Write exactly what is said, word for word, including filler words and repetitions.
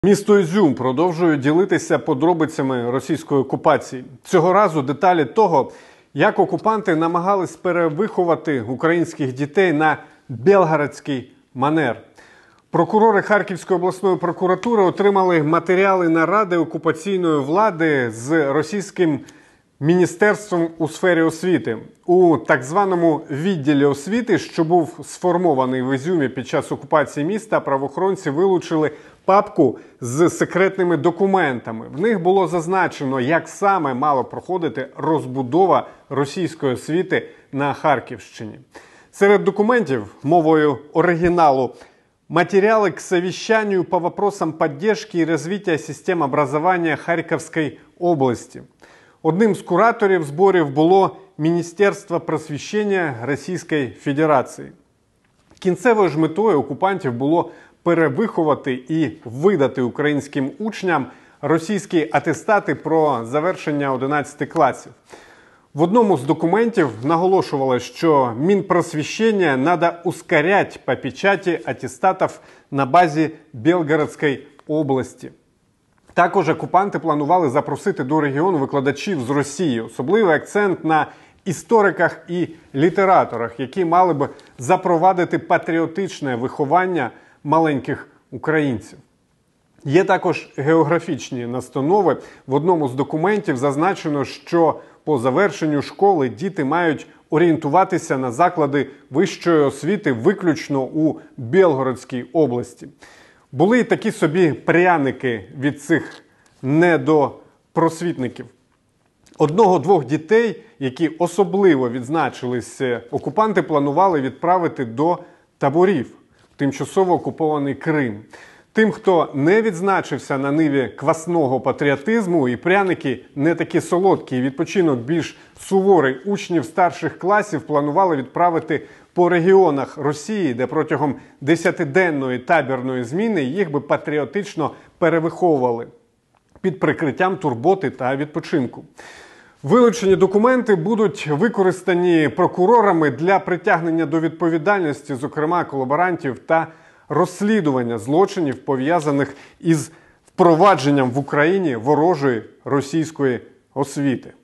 Місто Ізюм продовжує ділитися подробицями російської окупації. Цього разу деталі того, як окупанти намагались перевиховати українських дітей на белгородський манер. Прокурори Харківської обласної прокуратури отримали матеріали наради окупаційної влади з російським міністерством у сфері освіти. У так званому відділі освіти, що був сформований в Ізюмі під час окупації міста, правоохоронці вилучили папку з секретними документами. В них було зазначено, як саме мала проходити розбудова російської освіти на Харківщині. Серед документів, мовою оригіналу, материалы к совещанию по вопросам поддержки и развития систем образования Харківської області. Одним з кураторів зборів було Міністерство просвіщення Російської Федерації. Кінцевою ж метою окупантів було перевиховати і видати українським учням російські атестати про завершення одинадцяти класів. В одному з документів наголошувалось, що Мінпросвіщення надо ускорять по печаті атестатів на базі Белгородської області. Також окупанти планували запросити до регіону викладачів з Росії. Особливий акцент на істориках і літераторах, які мали б запровадити патріотичне виховання маленьких українців. Є також географічні настанови. В одному з документів зазначено, що по завершенню школи діти мають орієнтуватися на заклади вищої освіти виключно у Белгородській області. Були й такі собі пряники від цих недопросвітників. Одного-двох дітей, які особливо відзначились, окупанти планували відправити до таборів в тимчасово окупований Крим. Тим, хто не відзначився на ниві квасного патріотизму, і пряники не такі солодкі, і відпочинок більш суворий, учнів старших класів планували відправити по регіонах Росії, де протягом десятиденної табірної зміни їх би патріотично перевиховували під прикриттям турботи та відпочинку. Вилучені документи будуть використані прокурорами для притягнення до відповідальності, зокрема колаборантів, та розслідування злочинів, пов'язаних із впровадженням в Україні ворожої російської освіти.